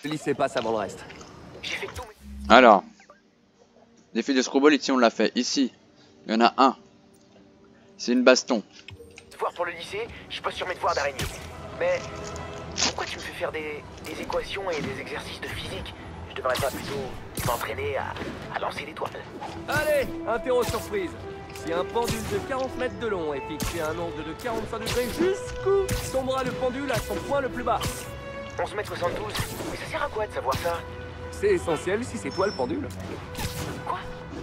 Glissez pas avant le reste. J'ai fait tout. Alors, défi de Screwball, ici on l'a fait. Ici, il y en a un. C'est une baston. Devoir pour le lycée, je pose sur mes devoirs d'araignée. Mais pourquoi tu me fais faire des équations et des exercices de physique? Je devrais pas plutôt m'entraîner à lancer des toiles. Allez, interro surprise. Si un pendule de 40 mètres de long est fixé à un angle de 45 degrés, jusqu'où tombera le pendule à son point le plus bas? 11 mètres 72. Mais ça sert à quoi de savoir ça? C'est essentiel si c'est toi le pendule. Quoi?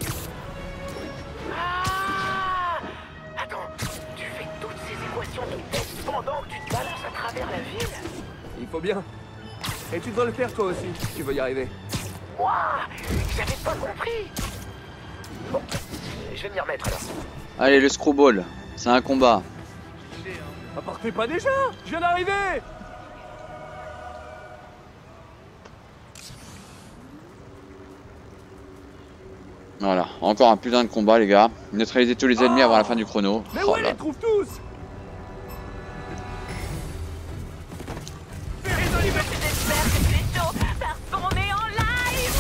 Ah! Attends, tu fais toutes ces équations de tête pendant que tu te balances à travers la ville? Il faut bien. Et tu devrais le faire toi aussi, si tu veux y arriver. Ouah! J'avais pas compris! Bon, je vais m'y remettre alors. Allez, le Screwball, c'est un combat. Ah, partez pas déjà! Je viens d'arriver! Voilà, encore un putain de combat les gars. Neutraliser tous les ennemis avant la fin du chrono. Mais Oh où ils là. les trouvent tous? J'espère que tu es chaud parce qu'on est en live.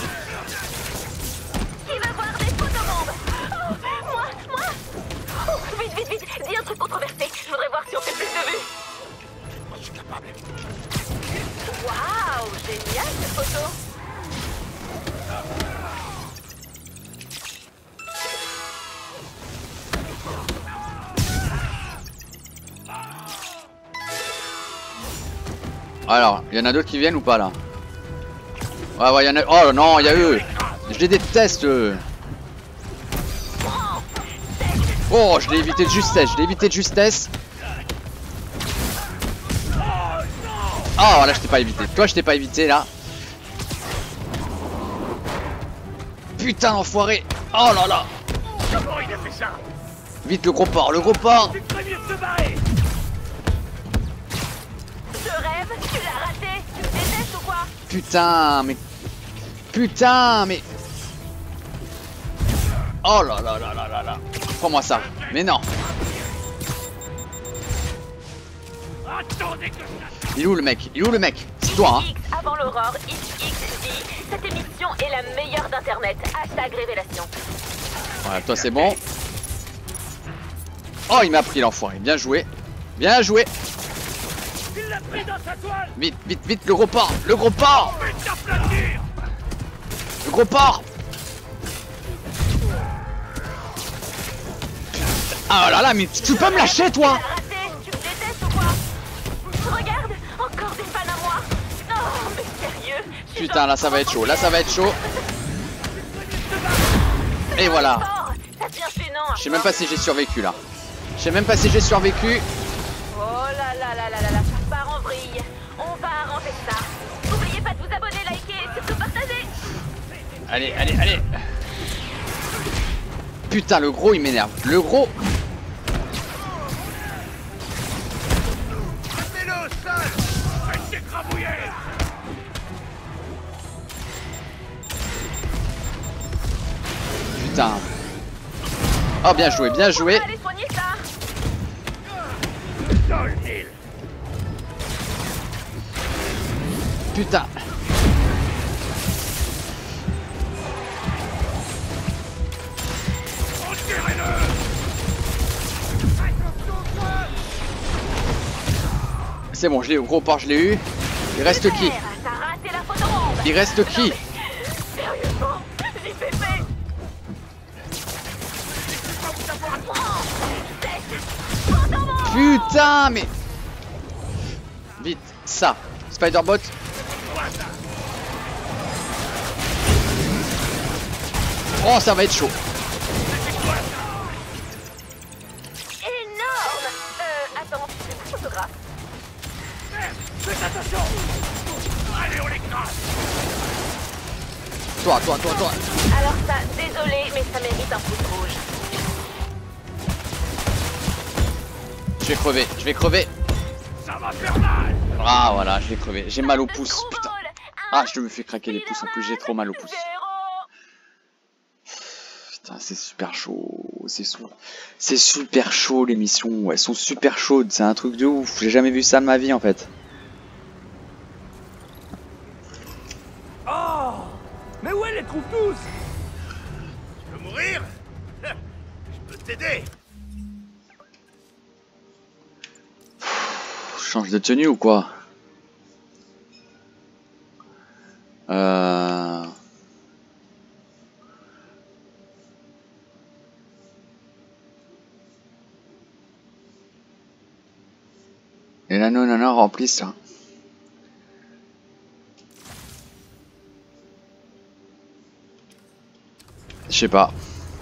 Qui veut voir des photobombes? Oh, moi. Oh, vite, dis un truc controversé. Je voudrais voir si on fait plus de vues. Je suis capable. Waouh, génial cette photo. Alors, il y en a d'autres qui viennent ou pas là? Ouais, il y en a. Oh non, il y a eux. Je les déteste eux. Oh, je l'ai évité de justesse, Oh, là je t'ai pas évité. Toi, je t'ai pas évité là. Putain, enfoiré. Oh là là. Comment il a fait ça? Vite le gros porc. Tu ferais mieux de te barrer! Je rêve, tu l'as raté. Tu me détestes ou quoi? Putain, mais. Oh là là là là là là. Prends-moi ça. Mais non. Attendez que Il est où le mec? C'est toi, hein? X avant l'aurore, XXI. Cette émission est la meilleure d'internet. Hashtag révélation. Ouais, toi c'est bon. Oh, il m'a pris l'enfoiré. Bien joué. il l'a pris dans sa toile! Vite, le gros porc. Putain, t'aplatir! Le gros porc. Ah là là, mais tu peux me lâcher, toi? Tu l'as raté. Tu me détestes ou quoi? Regarde, encore des fans à moi. Oh, mais sérieux. je suis Putain, dans là ça va être chaud. Et voilà. fort. Ça devient gênant. Je sais même pas si j'ai survécu là. Oh là là là là là là, ça part en vrille. On va arranger ça. N'oubliez pas de vous abonner, liker et surtout partager. Allez. Putain, le gros il m'énerve. Le gros. Mettez-le, sale! Faites t'écrabouiller! Putain. Oh, bien joué. On va aller soigner ça. Dans le nil! Putain. Enterrez-le! C'est bon, je l'ai eu. Gros porc, je l'ai eu. Il reste qui? T'as raté la photobombe. Il reste qui? Sérieusement, j'y fais fait. Putain, mais. Vite, ça. Spider-Bot. Oh, ça va être chaud. Énorme. Attends, c'est un photographe. Faites attention! Allez, on l'écrase! Toi. Alors ça, désolé, mais ça mérite un pouce rouge. Je vais crever. Ça va faire mal! Ah, voilà, je vais crever. J'ai mal au pouce, Screwball, putain. un Ah, je me fais craquer les pouces en plus, j'ai trop mal au pouce. zéro. Putain, c'est super chaud. C'est super chaud l'émission. Elles sont super chaudes, c'est un truc de ouf. J'ai jamais vu ça de ma vie en fait. trouve tous. Tu veux mourir? Je peux t'aider. Je change de tenue ou quoi? Et là, non, remplis ça. Je sais pas.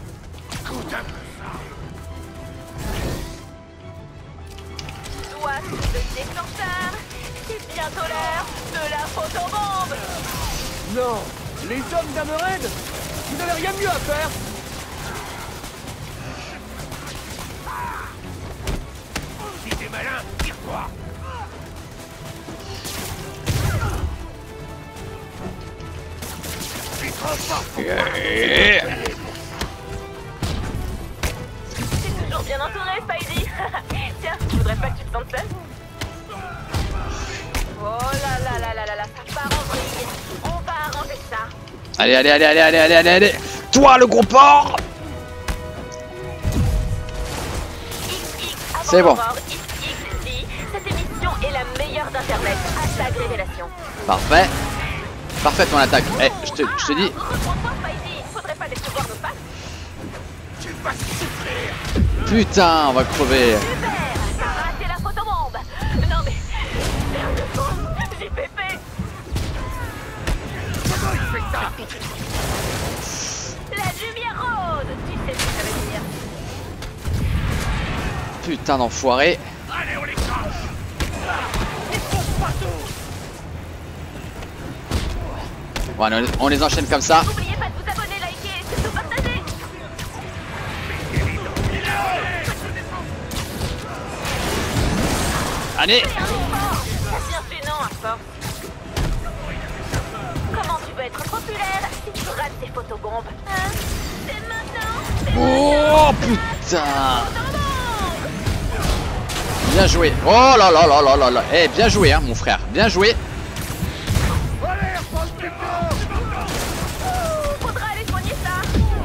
Toi, le déclencheur, c'est bientôt l'heure de la photobombe. Non, les hommes d'Hammerhead, vous n'avez rien mieux à faire. Si t'es malin, tire-toi. Je suis trop fort. T'es toujours bien entouré, Spidey. Tiens, tu voudrais pas que tu te sentes seul? Oh là là, ça part en vrille. On va arranger ça. Allez. Toi, le gros porc! C'est bon. XXZ, cette émission est la meilleure d'Internet. Hashtag révélation. Parfait. Parfait ton attaque. Eh, je te dis. Reprends-toi, Spidey. Faudrait pas décevoir nos pattes. Tu vas souffrir. Putain, on va crever. Super, t'as raté la photobombe. Non mais, sérieusement, j'ai pépé. Comment il fait ça? La lumière rose, tu sais ce que ça veut dire. Putain d'enfoiré. Allez, on les crache. Ils sont partout. Bon, on les enchaîne comme ça. N'oubliez pas de vous abonner, liker et surtout partager. Allez. Fais un effort, c'est bien gênant à force. Comment tu peux être populaire si tu rates tes photobombes, hein? C'est maintenant. Oh putain. Bien joué. Oh là là. Eh, bien joué, hein, mon frère. Bien joué. Allez, reprends le Faudra aller soigner ça.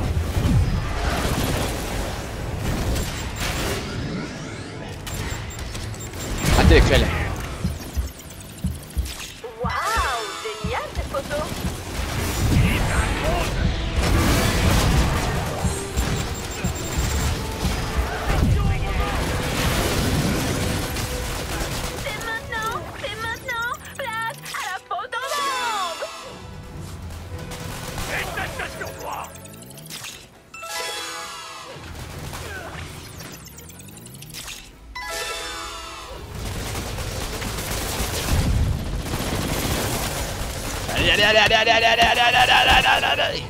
Intellectuel. Waouh, génial cette photo. C'est maintenant, place à la photobombe. Station 3. Allez.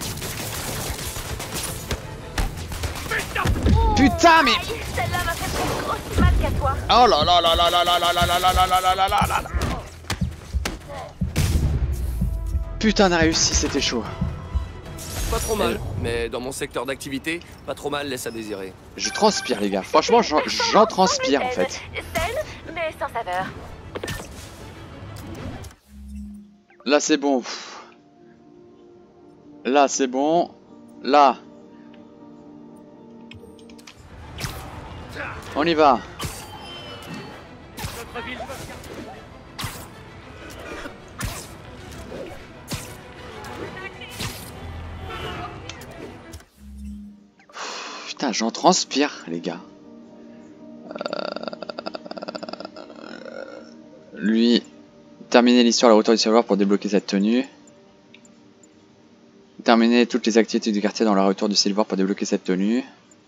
Putain, mais. Celle-là m'a fait presque aussi mal qu'à toi. Oh là là. Putain, on a réussi, c'était chaud. Pas trop mal, mais dans mon secteur d'activité, pas trop mal laisse à désirer. Je transpire, les gars. Franchement, j'en transpire en fait. Saine, mais sans saveur. Là, c'est bon. Là, c'est bon. Là. On y va. Putain, j'en transpire, les gars. Lui, terminer l'histoire à la hauteur du serveur pour débloquer cette tenue. Terminer toutes les activités du quartier dans la hauteur du silver pour débloquer cette tenue.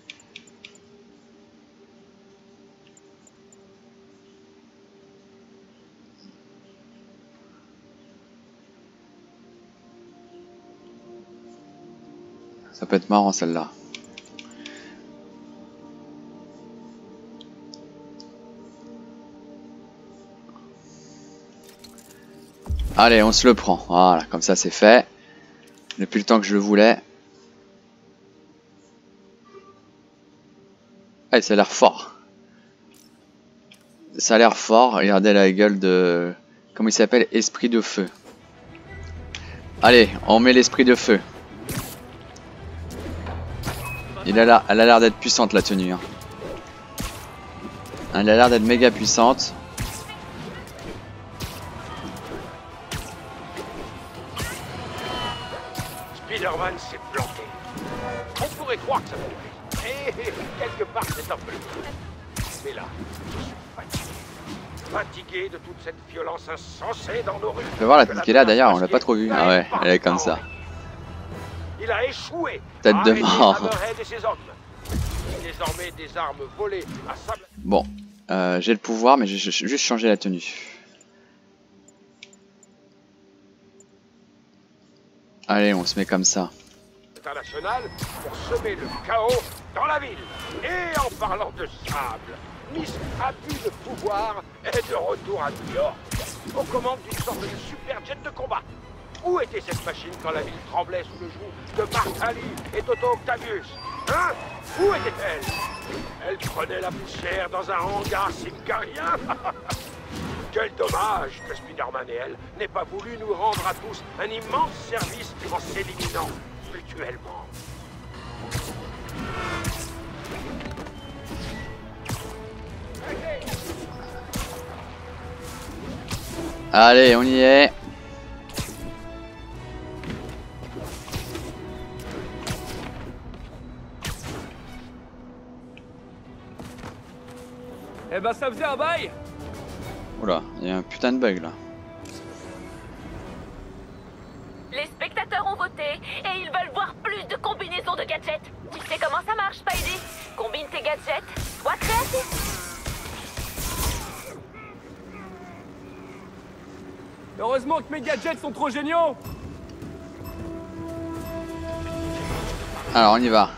Ça peut être marrant celle-là. Allez, on se le prend. Voilà, comme ça c'est fait. Depuis le temps que je le voulais. Allez, ça a l'air fort. Ça a l'air fort. Regardez la gueule de... Comment il s'appelle? Esprit de feu. Allez, on met l'esprit de feu. Elle a l'air d'être puissante la tenue. Hein. Elle a l'air d'être méga puissante. Spider-Man s'est planté. On pourrait croire que ça me plaît. Et quelque part, c'est un peu. Mais là, je suis fatigué. Fatigué de toute cette violence insensée dans nos rues. Tu vas voir la tête qu'elle a d'ailleurs, on l'a pas trop vue. Ah ouais, elle est comme ça. Il a échoué. Tête de mort. Désormais, des armes volées à sable. Bon, j'ai le pouvoir, mais j'ai juste changé la tenue. Allez, on se met comme ça. International pour semer le chaos dans la ville. Et en parlant de sable, Miss Abus de pouvoir est de retour à New York, aux commandes d'une sorte de super jet de combat. Où était cette machine quand la ville tremblait sous le joug de Mark Ali et Toto Octavius? Hein? Où était-elle? Elle prenait la poussière dans un hangar simcarien. Quel dommage que Spider-Man et elle n'aient pas voulu nous rendre à tous un immense service en s'éliminant mutuellement. Allez, on y est. Eh ben ça faisait un bail. Oula, il y a un putain de bug là. Les spectateurs ont voté et ils veulent voir plus de combinaisons de gadgets. Tu sais comment ça marche, Spidey? Combine tes gadgets, sois créatif. Heureusement que mes gadgets sont trop géniaux. Alors on y va.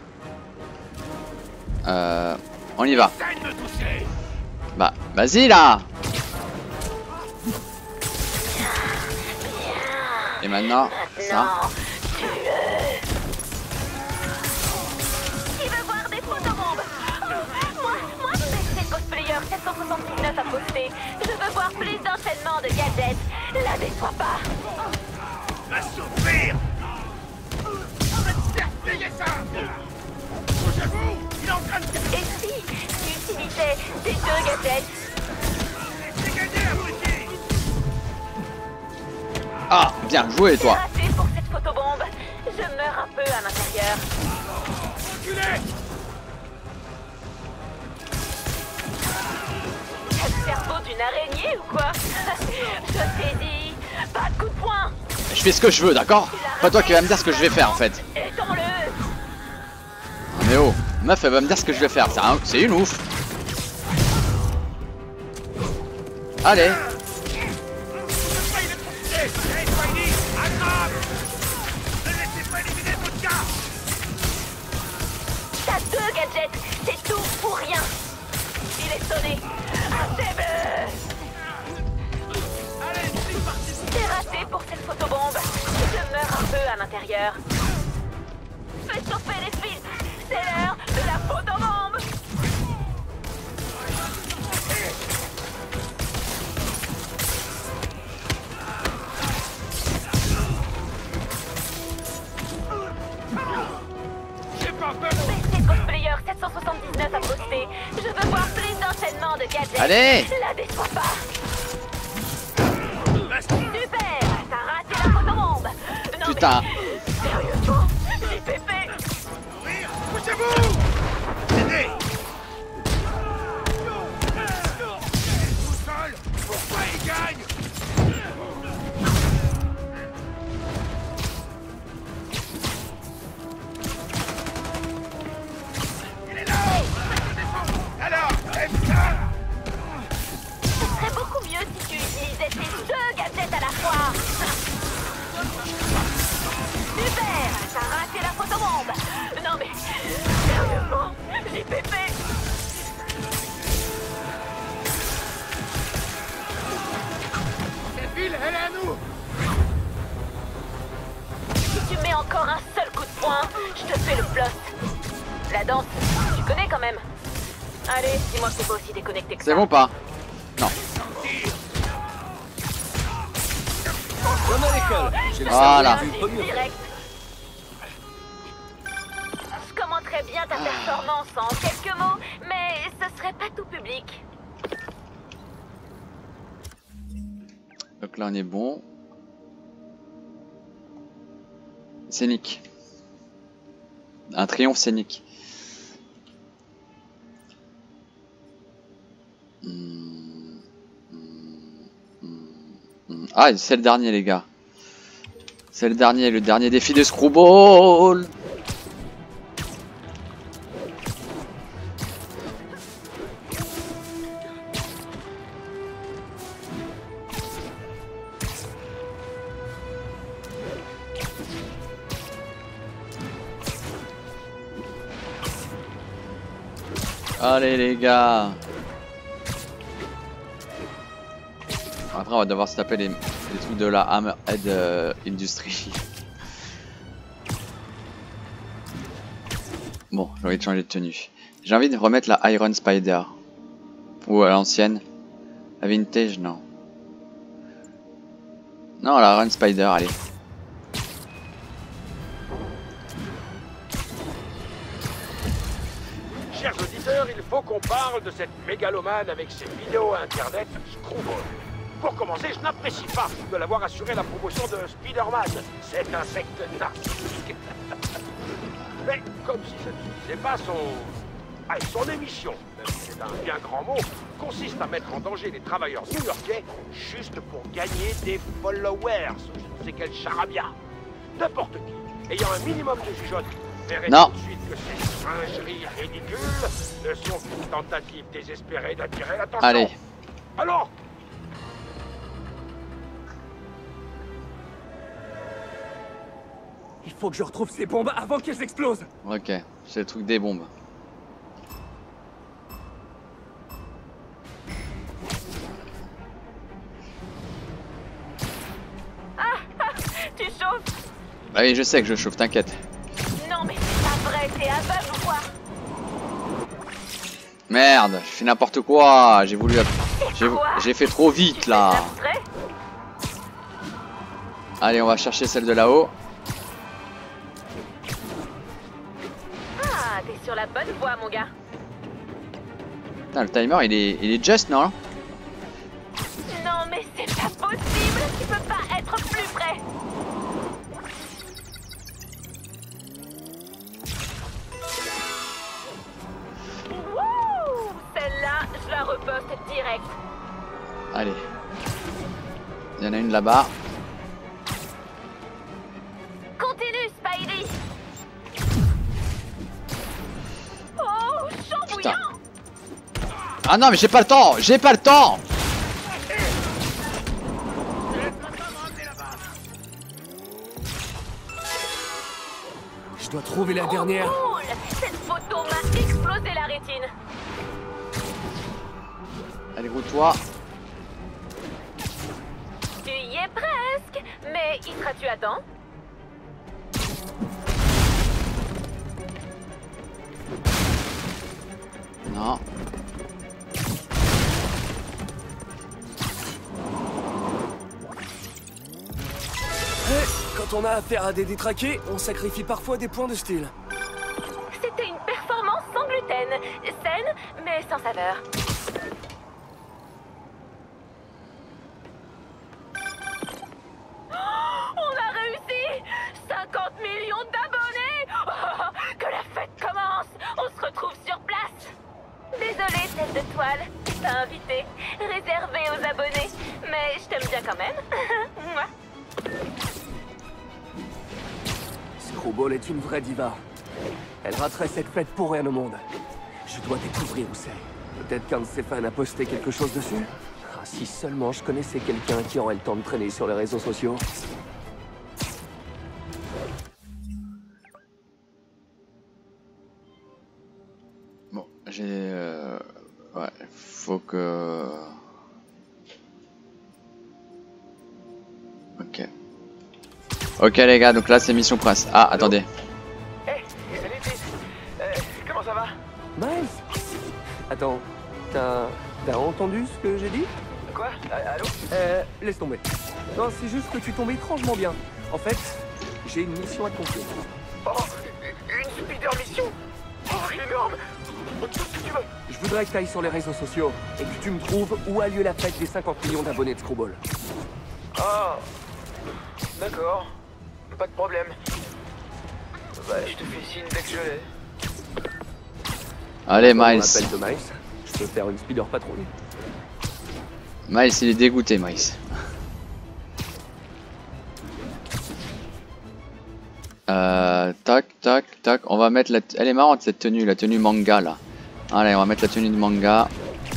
On y va. Bah, vas-y là. Et maintenant, ça. Qui veut voir des photobombes? Moi, c'est Cosplayer 779 à poster. Je veux voir plus d'enchaînements de gadgets. La déçois pas. Va souffrir. Payez ça. Bougez-vous. Il est en train de... Et si tu utilisais ces deux gadgets? C'est gagné, abruti. Ah, bien joué toi. C'est raté pour cette photobombe. Je meurs un peu à l'intérieur. Reculez. T'as le cerveau d'une araignée ou quoi? Je t'ai dit, pas de coup de poing. Je fais ce que je veux, d'accord? Pas toi qui vas me dire ce que je vais faire en fait. Étends-le. Mais oh, meuf elle va me dire ce que je vais faire, c'est une ouf. Allez. T'as deux gadgets, c'est tout pour rien. Il est sonné. C'est raté pour cette photobombe. Je meurs un peu à l'intérieur. Fais chauffer les filtres. C'est l'heure de la photobombe. C'est Cosplayer 779 à poster. Je veux voir plus d'enchaînements de gadgets. Allez. La déçois pas. Super. T'as raté la photobombe. Non, Putain. mais... Sérieusement, j'ai pépé. Poussez-vous. Aidez. Tout seul. Pourquoi il gagne? Il est là-haut. Alors, aime ça. Ce serait beaucoup mieux si tu utilisais ces deux gadgets à la fois. Super. T'as raté la photobombe. Non mais... Sérieusement, j'ai pépé. Cette ville, elle est à nous. Si tu mets encore un seul coup de poing, je te fais le floss. La danse, tu connais quand même. Allez, dis-moi que c'est pas aussi déconnecté que ça. C'est bon pas? Non. Comme à l'école. J'ai le Voilà. cerveau du premier. Direct. Je commenterai ta performance en quelques mots, mais ce serait pas tout public. Donc là on est bon. Scénique. Un triomphe scénique. Ah, c'est le dernier les gars. C'est le dernier défi de Screwball. Allez les gars. Après on va devoir se taper les trucs de la Hammerhead Industry. Bon, j'ai envie de changer de tenue. J'ai envie de remettre la Iron Spider. Ou à l'ancienne. La vintage, non. Non, la Iron Spider, allez. Chers auditeurs, il faut qu'on parle de cette mégalomane avec ses vidéos internet Screwball. Pour commencer, je n'apprécie pas de l'avoir assuré la promotion de Spider-Man, cet insecte narcissique. Mais comme si ça ne suffisait pas, son émission, même si c'est un bien grand mot, consiste à mettre en danger les travailleurs new-yorkais juste pour gagner des followers, ou je ne sais quel charabia. N'importe qui, ayant un minimum de jugeote, verrait tout de suite que ces singeries ridicules ne sont qu'une tentative désespérée d'attirer l'attention. Allez. Alors, Il faut que je retrouve ces bombes avant qu'elles explosent. Ok, c'est le truc des bombes. Tu chauffes? Bah oui, je sais que je chauffe, t'inquiète. Non mais c'est pas vrai, t'es aveugle ou quoi? Merde, je fais n'importe quoi. J'ai voulu... J'ai fait trop vite là. Allez, on va chercher celle de là-haut. Ah, t'es sur la bonne voie, mon gars. Putain, le timer, il est just, non? Non, mais c'est pas possible. Tu peux pas être plus près. Wouh! Celle-là, je la reposte direct. Allez. Il y en a une là-bas. Continue, Spidey. Oh, chambouillant. Ah non, mais j'ai pas le temps. J'ai pas le temps. Je dois trouver la dernière. Cool. Cette photo m'a explosé la rétine. Allez, roule-toi. Tu y es presque. Mais y seras-tu à temps? Non. Quand on a affaire à des détraqués, on sacrifie parfois des points de style. C'était une performance sans gluten. Saine, mais sans saveur. On a réussi! 50 millions d'abonnés! Oh, que la fête commence! On se retrouve sur place! Désolée, tête de toile, t'es pas invité. Réservé aux abonnés. Mais je t'aime bien quand même. Mouah. Screwball est une vraie diva. Elle raterait cette fête pour rien au monde. Je dois découvrir où c'est. Peut-être qu'un de ses fans a posté quelque chose dessus? Ah, si seulement je connaissais quelqu'un qui aurait le temps de traîner sur les réseaux sociaux. Bon, j'ai... Ouais, faut que... Ok. Ok les gars, donc là c'est mission prince. Ah, attendez. Hey, salut Pete. Comment ça va? Miles? Attends, t'as entendu ce que j'ai dit? Quoi? Allô? Laisse tomber. Non, c'est juste que tu tombes étrangement bien. En fait, j'ai une mission à accomplir. Oh, une speeder mission? Oh, énorme. Tout ce que tu veux. Je voudrais que tu ailles sur les réseaux sociaux et que tu me trouves où a lieu la fête des 50 millions d'abonnés de Screwball. Ah, d'accord. Pas de problème. Bah, je te fais signe dès que je l'ai. Allez, Quand on Miles. m'appelle de Miles, je peux faire une speeder patrouille. Miles, il est dégoûté, Miles. Tac, tac, tac. On va mettre la... Elle est marrante cette tenue, la tenue manga là. Allez, on va mettre la tenue de manga.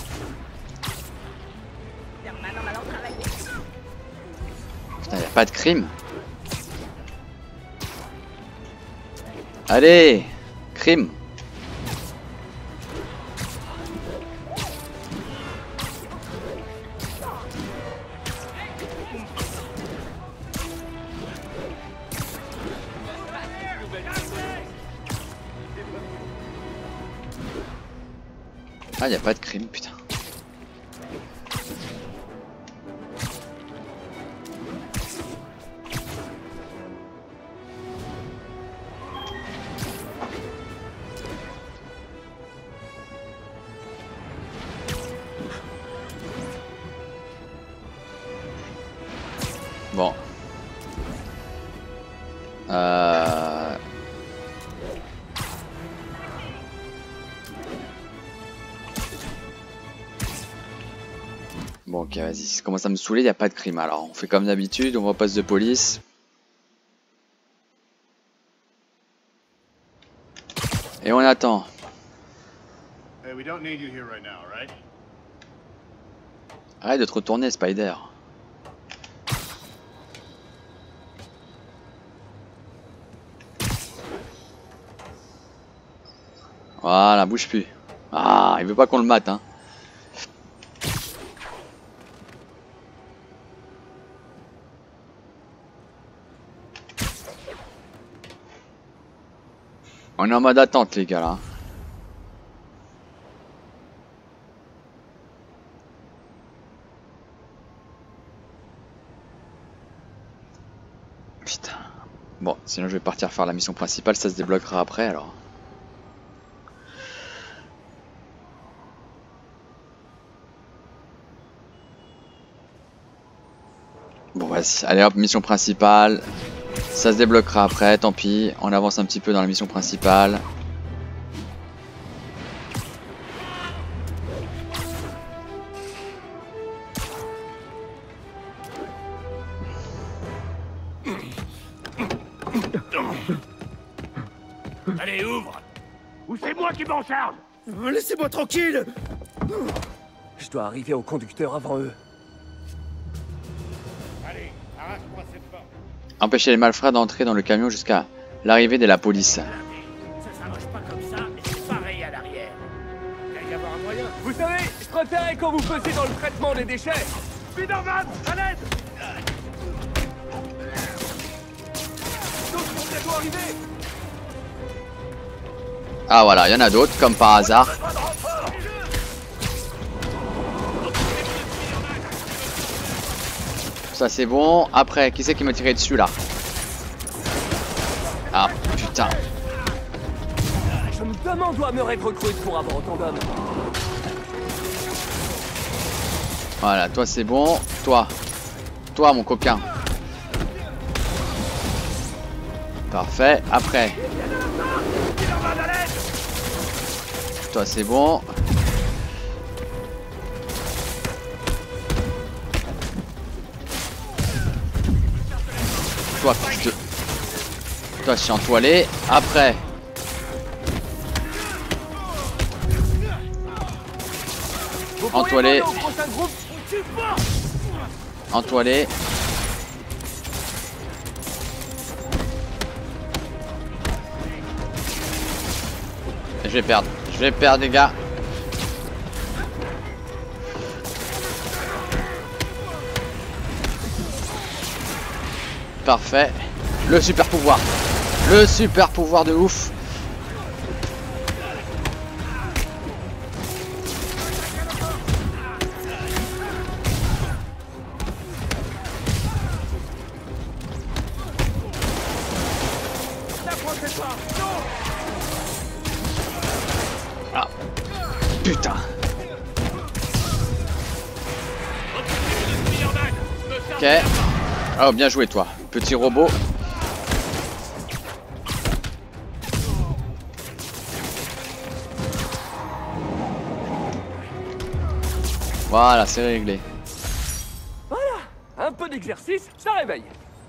Putain, y a pas de crime. Allez, crime. Ah, y a pas de crime, putain. Bon. Bon, ok, vas-y. Ça commence à me saouler, il n'y a pas de crime. Alors, on fait comme d'habitude, on va au poste de police. Et on attend. Hey, we don't need you here right now, right? Arrête de te retourner, Spider. Voilà, bouge plus. Ah, il veut pas qu'on le mate, hein. On est en mode attente, les gars, là. Putain. Bon, sinon je vais partir faire la mission principale, ça se débloquera après, alors. Bon, vas-y. Allez hop, mission principale. Ça se débloquera après, tant pis. On avance un petit peu dans la mission principale. Allez, ouvre! Ou c'est moi qui m'en charge! Laissez-moi tranquille! Je dois arriver au conducteur avant eux. Allez, arrache-moi cette porte. Empêcher les malfrats d'entrer dans le camion jusqu'à l'arrivée de la police. Ça s'arrache pas comme ça, mais c'est pareil à l'arrière. Il va y avoir un moyen. Vous savez, je préférais quand vous faisiez dans le traitement des déchets. Spider-Man, à l'aide! D'autres sont bientôt arrivés. Ah voilà, il y en a d'autres, comme par hasard. Ça c'est bon. Après, qui c'est qui m'a tiré dessus là? Ah putain. Je me demande où Hammerhead recrute pour avoir autant d'hommes. Voilà, toi c'est bon. Toi mon coquin. Parfait. Après. Toi c'est bon. Toi, toi je suis en toilette. Après. En toilette. En toilette. Je vais perdre. Je vais perdre les gars. Parfait. Le super pouvoir. Le super pouvoir de ouf. Putain. Ok. Oh, bien joué toi, petit robot. Voilà, c'est réglé. Voilà, un peu d'exercice, ça réveille.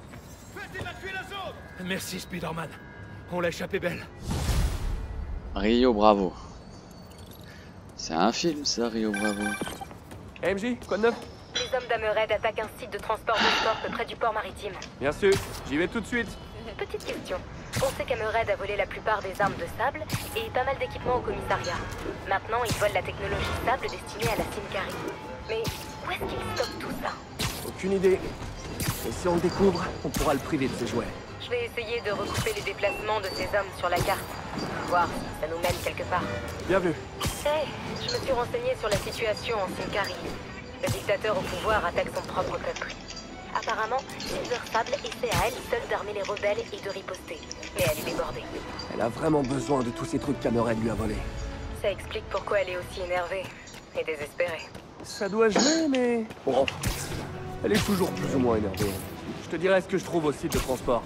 Merci Spider-Man. On l'a échappé belle. Rio Bravo. C'est un film ça, Rio Bravo. MJ, quoi de neuf? Les hommes d'Hammerhead attaquent un site de transport de Scorp près du port maritime. Bien sûr, j'y vais tout de suite. Petite question. On sait qu'Hammerhead a volé la plupart des armes de sable et pas mal d'équipements au commissariat. Maintenant, ils volent la technologie sable destinée à la Sincari. Mais où est-ce qu'ils stockent tout ça? Aucune idée. Et si on le découvre, on pourra le priver de ses jouets. Je vais essayer de recouper les déplacements de ces hommes sur la carte. Voir si ça nous mène quelque part. Bien vu. Hey, je me suis renseigné sur la situation en Sincari. Le dictateur au pouvoir attaque son propre peuple. Apparemment, Silver Sable essaie à elle seule d'armer les rebelles et de riposter. Mais elle est débordée. Elle a vraiment besoin de tous ces trucs qu'Hammerhead lui a volés. Ça explique pourquoi elle est aussi énervée et désespérée. Ça doit jouer, mais... Bon, elle est toujours plus ou moins énervée. Je te dirai ce que je trouve au site de transport.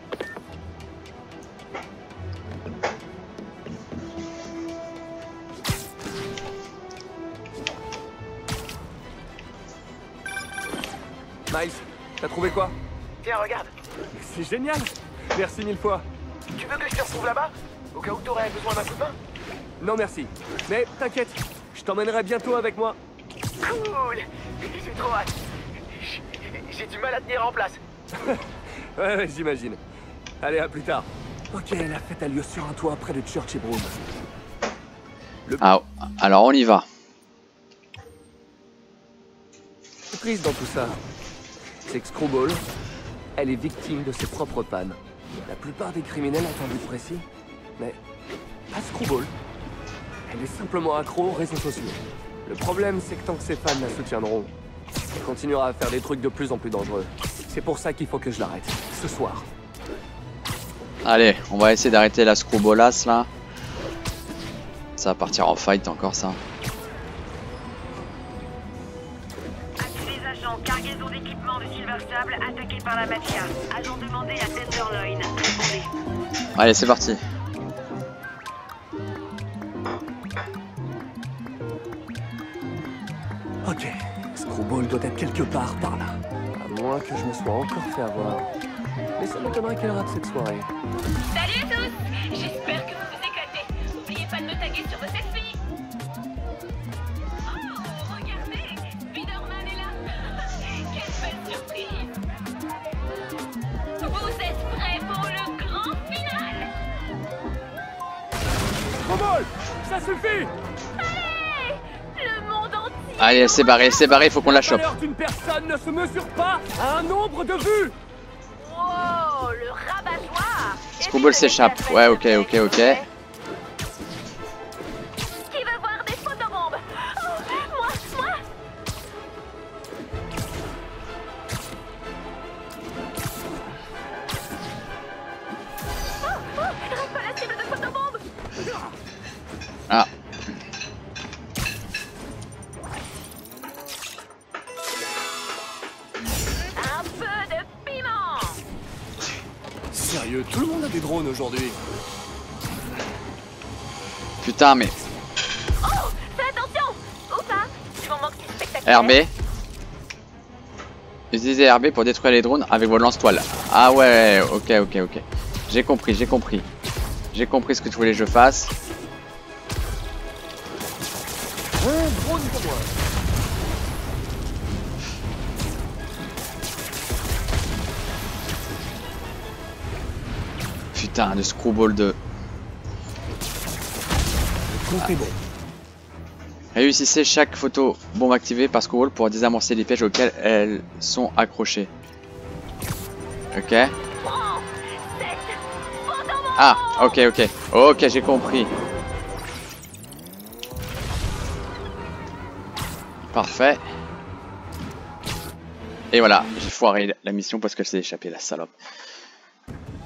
Miles, t'as trouvé quoi? Tiens, regarde. C'est génial. Merci mille fois. Tu veux que je te retrouve là-bas? Au cas où t'aurais besoin d'un coup de main? Non merci. Mais t'inquiète, je t'emmènerai bientôt avec moi. Cool. J'ai trop hâte. J'ai du mal à tenir en place. Ouais, j'imagine. Allez, à plus tard. Ok, la fête a lieu sur un toit près de Church et Broom. Ah, alors on y va. Le triste dans tout ça, c'est que Screwball, elle est victime de ses propres pannes. La plupart des criminels ont un but précis, mais pas Screwball. Elle est simplement accro aux réseaux sociaux. Le problème, c'est que tant que ses fans la soutiendront, elle continuera à faire des trucs de plus en plus dangereux. C'est pour ça qu'il faut que je l'arrête, ce soir. Allez, on va essayer d'arrêter la Screwballasse là. Ça va partir en fight encore ça. Les agents, cargaison d'équipement de Silver Sable attaqués par la Mafia. Agent demandé à Tenderloin. Répondez. Allez, c'est parti. Ok, Screwball doit être quelque part par là. À moins que je me sois encore fait avoir. Mais ça m'étonnerait qu'elle rate cette soirée. Salut à tous! J'espère que vous vous éclatez. N'oubliez pas de me taguer sur vos selfies. Oh, regardez! Spider-Man est là! Quelle belle surprise! Vous êtes prêts pour le grand final? Screwball, ça suffit! Allez! Le monde entier! Allez, c'est barré, faut qu'on la chope. La valeur d'une personne ne se mesure pas à un nombre de vues! Wow! Le rabat-joie! Screwball s'échappe. Ouais, ok. Qui veut voir des photobombes? Oh, moi! Oh, reste pas la cible de photobombes! Ah, Un peu de piment! Sérieux, tout le monde a des drones aujourd'hui. putain, mais... Oh! Fais attention! Ou pas? Tu m'en manques du spectaculaire. RB. Utilisez RB pour détruire les drones avec vos lance-toiles. Ah ouais, ok. J'ai compris. J'ai compris ce que tu voulais que je fasse. Un drone pour moi. Putain, de Screwball 2. Le compte est bon. Réussissez chaque photo bombe activée par Screwball pour désamorcer les pièges auxquels elles sont accrochées. Ok. Prends! 7 photobombes! Ah, ok, j'ai compris. Parfait. Et voilà, j'ai foiré la mission parce qu'elle s'est échappée, la salope.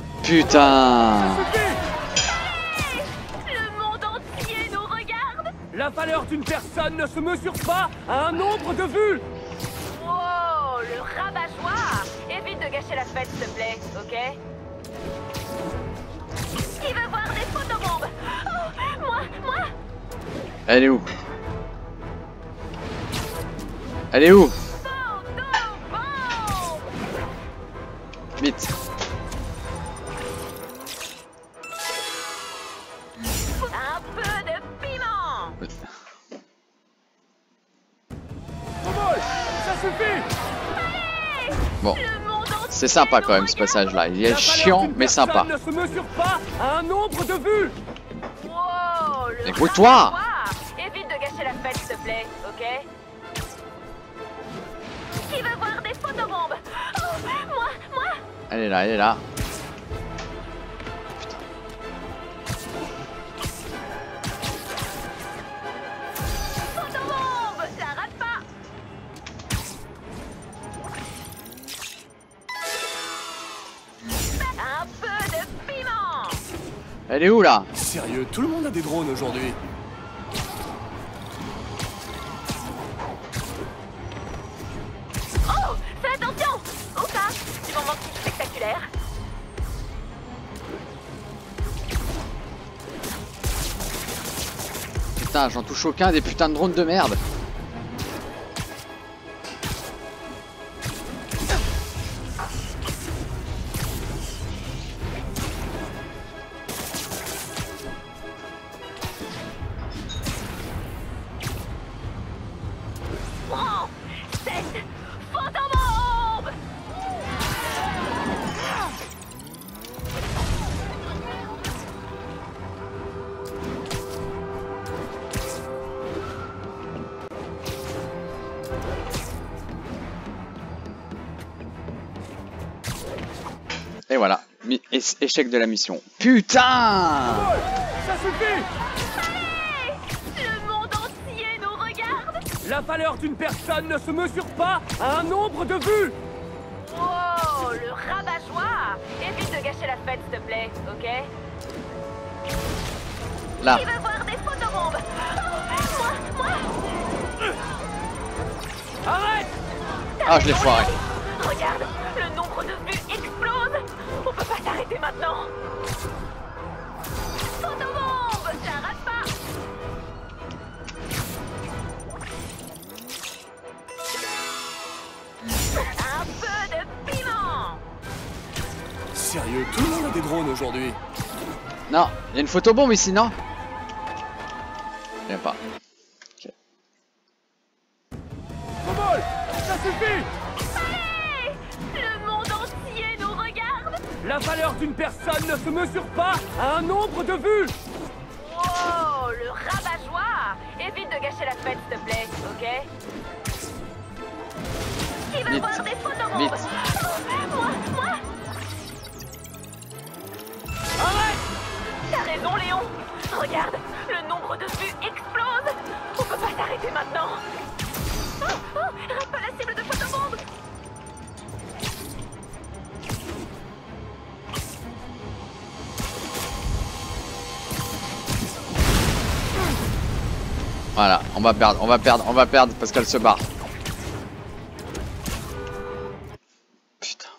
Putain. Le monde entier nous regarde! La valeur d'une personne ne se mesure pas à un nombre de vues. Wow, le rabat-joie. Évite de gâcher la fête, s'il te plaît, ok? Qui veut voir des photobombes? Oh, moi. Elle est où? Elle est où? Vite. Un peu de piment. Ça suffit. Bon. C'est sympa quand même ce passage là. Il est chiant mais sympa. Ne se mesure pas à un nombre de vues. Wow, le Écoute-toi. rabat-joie. Évite de gâcher la fête, s'il te plaît, ok? Qui veut voir des photobombes? Oh, moi. Elle est là, elle est là. Photobombe, ça rate pas. Un peu de piment. Elle est où là? Sérieux, tout le monde a des drones aujourd'hui. Oh, fais attention. Où ça? Du moment spectaculaire. Putain, j'en touche aucun des putains de drones de merde. Prends cette photobombe. Et voilà. Échec de la mission. Putain! Ça suffit. Le monde entier nous regarde. La valeur d'une personne ne se mesure pas à un nombre de vues. Wow, le rabat-joie. Évite de gâcher la fête, s'il te plaît, ok? Là. Qui veut voir des photobombes? Oh, moi. Arrête. Ah, je l'ai foiré. Regarde, le nombre de vues explose. On peut pas s'arrêter maintenant. Photobombe, ça rate pas. Un peu de piment. Sérieux, tout le monde a des drones aujourd'hui. Non, il y a une photobombe ici, non? Il n'y a pas. Ok. Momol, ça suffit. Allez, le monde entier nous regarde. La valeur d'une personne ne se mesure pas à un nombre de vues. Wow, le rabat-joie. Évite de gâcher la fête, s'il te plaît, ok? Qui veut Vite. voir des photobombes? Vite. Oh, moi. Arrête. T'as raison, Léon. Regarde, le nombre de vues explose. On peut pas s'arrêter maintenant. Oh, rate pas la cible de photobombe. Voilà, on va perdre parce qu'elle se barre. Putain.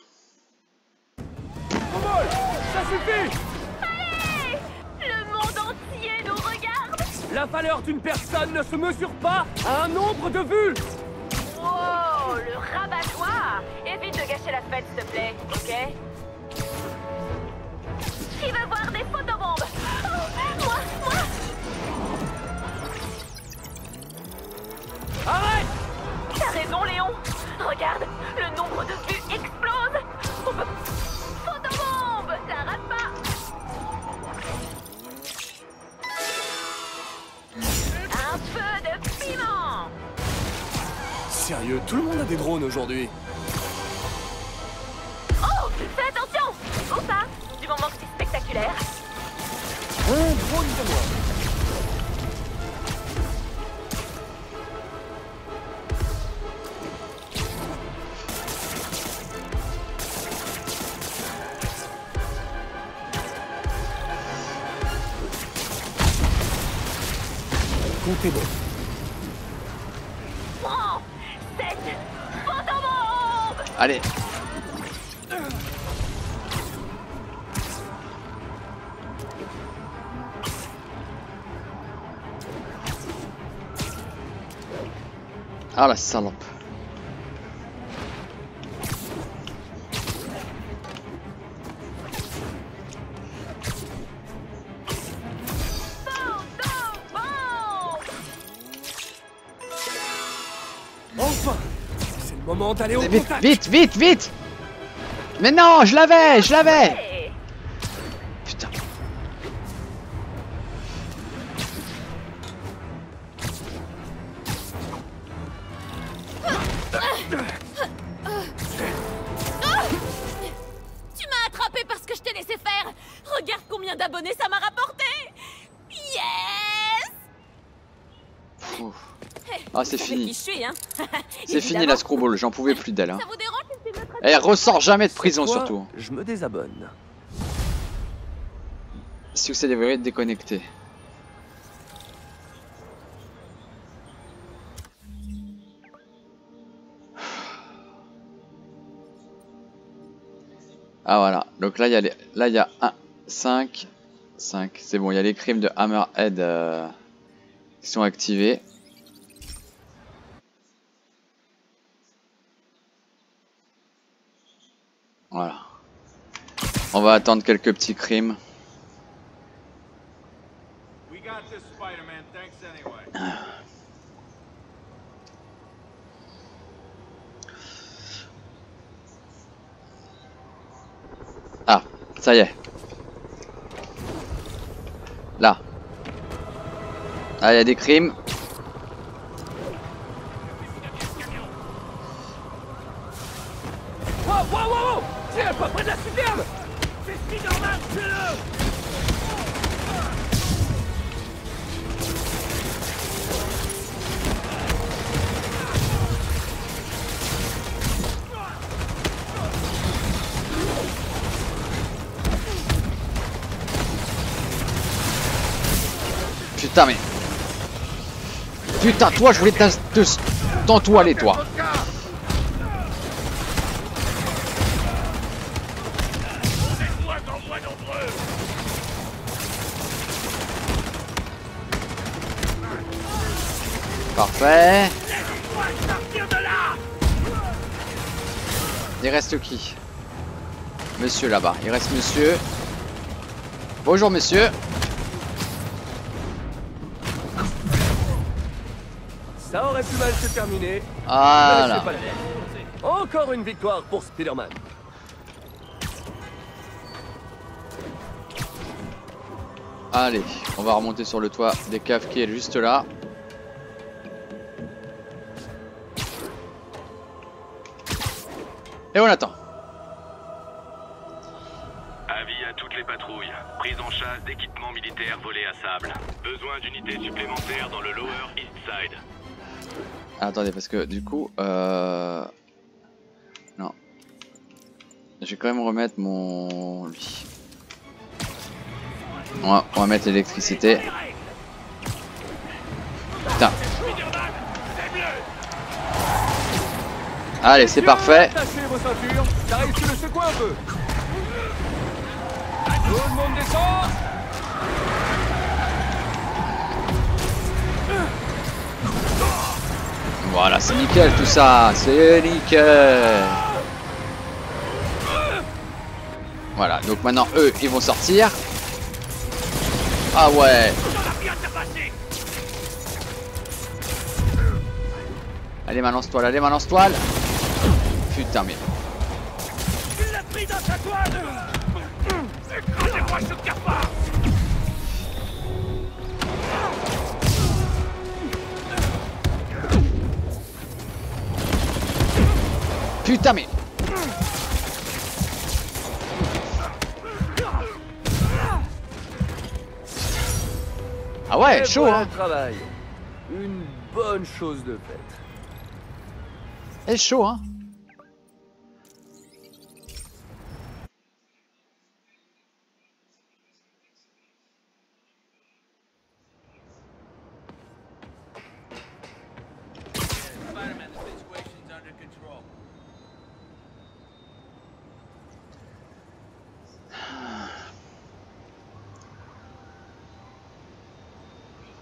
Momol, ça suffit. Allez, le monde entier nous regarde. La valeur d'une personne ne se mesure pas à un nombre de vues. Wow, le rabat-joie. Évite de gâcher la fête, s'il te plaît, ok? Qui veut voir des photobombes? Oh, moi. Arrête. T'as raison, Léon. Regarde, le nombre de vues explose. On peut... Photobombe, ça rate pas. Un peu de piment. Sérieux, tout le monde a des drones aujourd'hui. Oh, fais attention. Où ça? Du moment que c'est spectaculaire. Un drone de moi. C'était bon. Prends cette photobombe! Allez. Ah la salope. Enfin! C'est le moment d'aller au Vite, contact! vite, vite, vite! Mais non, je l'avais, je l'avais! Hey. Putain. Tu m'as attrapé parce que je t'ai laissé faire! Regarde combien d'abonnés ça m'a rapporté! Yes! Ouf. Ah, c'est Qui fini. je suis, hein? C'est fini la Screwball, j'en pouvais plus d'elle. Hein. Ça vous dérange si c'est notre... Elle ressort jamais de prison Quoi? surtout. Je me désabonne. Succès des verrouilles déconnecté. Ah voilà, donc là il y a, là, il y a 1, 5, 5, c'est bon, il y a les crimes de Hammerhead qui sont activés. Voilà. On va attendre quelques petits crimes. We got this, Spider-Man. Thanks anyway. Ah, ça y est. Là. Ah, il y a des crimes. Wow, wow, wow, wow! Tiens, pas près de la citerne! C'est Spider-Man, tuez-le! Putain, mais... Putain, toi, je voulais t'entoiler, toi. Parfait. Il reste qui? Monsieur là-bas. Il reste monsieur. Bonjour, monsieur. Ça aurait pu mal se terminer. Voilà. Mais c'est pas la peine. Encore une victoire pour Spider-Man. Allez, on va remonter sur le toit des caves qui est juste là. Et on attend. Avis à toutes les patrouilles. Prise en chasse d'équipements militaires volés à sable. Besoin d'unités supplémentaires dans le Lower East Side. Attendez, parce que du coup... Non. Je vais quand même remettre mon... Lui. On va mettre l'électricité. Putain. Allez, c'est parfait. Attachez vos ceintures, j'arrive sur le secouer un peu. Tout le monde descend. Voilà, c'est nickel tout ça. C'est nickel. Voilà, donc maintenant eux, ils vont sortir. Ah ouais. Allez, balance-toile, allez, balance-toile. Putain, mais... Il l'a pris dans sa toile. Écrasez-moi ce cafard. Putain, mais... Ah ouais, Et chaud, voilà hein. le travail. Une bonne chose de faite. C'est chaud, hein.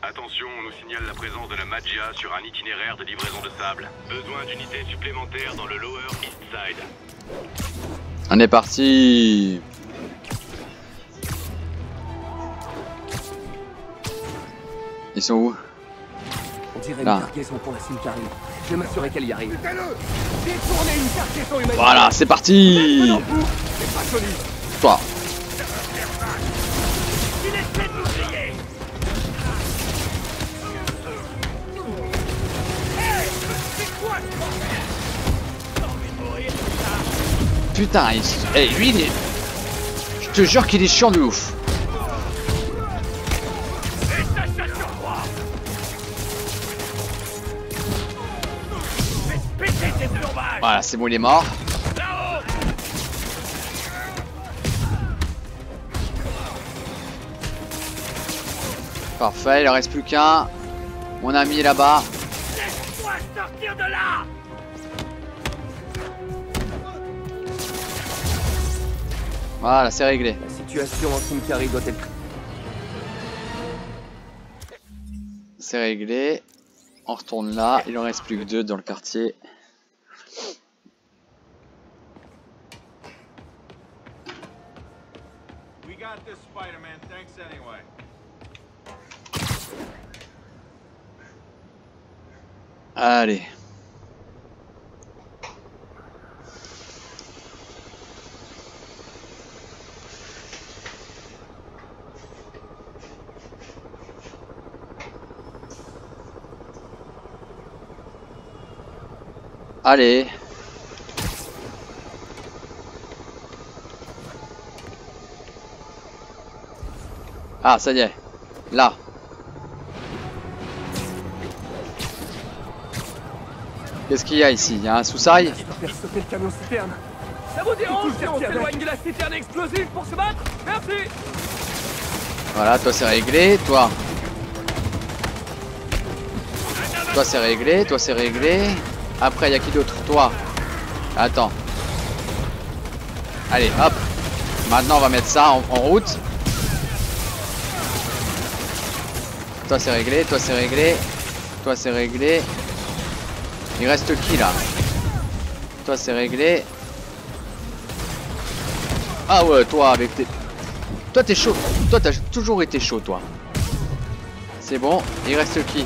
Attention, on nous signale la présence de la Maggia sur un itinéraire de livraison de sable. Besoin d'unités supplémentaires dans le Lower East Side. On est parti. Ils sont où? On dirait Là. une cargaison pour la Sincari. Je vais m'assurer qu'elle y arrive. Détournez une cargaison humaine. Voilà, c'est parti. C'est pas solide. Toi. Putain, hey, lui, il est... Je te jure qu'il est chiant de ouf. Voilà, c'est bon, il est mort. Parfait, il en reste plus qu'un. Mon ami est là-bas. Laisse-moi sortir de là. Voilà, c'est réglé. La situation en Sincari doit être... C'est réglé. On retourne là. Il en reste plus que 2 dans le quartier. We got this, Spider-Man. Thanks anyway. Allez. Allez. Ah, ça y est. Là. Qu'est-ce qu'il y a ici? Il y a un sous-sail? Faire sauter le camion citerne. Ça vous dérange si on s'éloigne de la citerne explosive pour se battre? Merci. Voilà, toi c'est réglé. Toi. Toi c'est réglé. Toi c'est réglé. Après, il y a qui d'autre? Toi. Attends. Allez, hop. Maintenant, on va mettre ça en route. Toi c'est réglé. Toi c'est réglé. Toi c'est réglé. Il reste qui là? Toi c'est réglé. Ah ouais, toi avec tes... Toi t'es chaud. Toi t'as toujours été chaud toi. C'est bon. Il reste qui?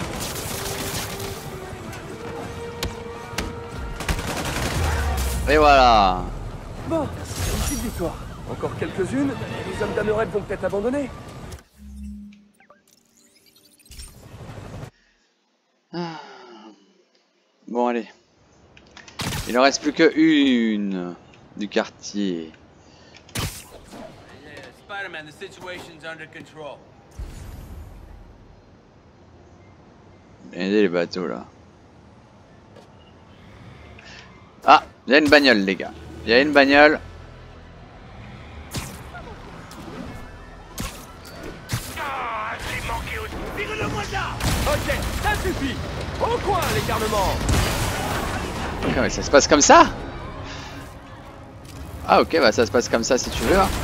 Et voilà. Bon, une petite victoire. Encore quelques-unes. Les hommes d'Amered vont peut-être abandonner. Bon allez. Il en reste plus que une du quartier. Spider-Man, the situation's under control. Aider les bateaux là. Ah, il y a une bagnole les gars. Il y a une bagnole. Ah, j'ai manqué au... Tire-le-moi de là. Ok, ça suffit. Au coin, les garnements. Ouais, ça se passe comme ça? Ah ok, bah ça se passe comme ça si tu veux. Hein.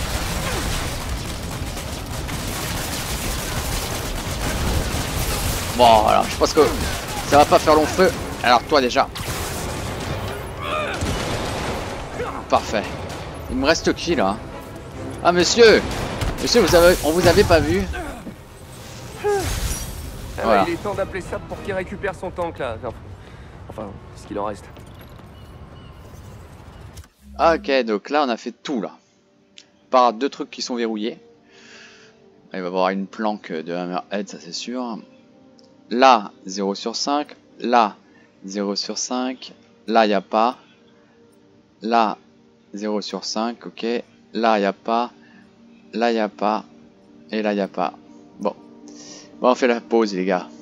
Bon alors, je pense que ça va pas faire long feu. Alors toi déjà. Parfait. Il me reste qui là? Ah monsieur! Monsieur, on vous avait pas vu? Voilà. Il est temps d'appeler ça pour qu'il récupère son tank là. Enfin, ce qu'il en reste. Ok, donc là on a fait tout là. Par 2 trucs qui sont verrouillés. Il va y avoir une planque de Hammerhead, ça c'est sûr. Là, 0 sur 5. Là, 0 sur 5. Là, il n'y a pas. Là, 0 sur 5, ok. Là, il n'y a pas. Là, il n'y a pas. Et là, il n'y a pas. Bon. Bon, on fait la pause, les gars.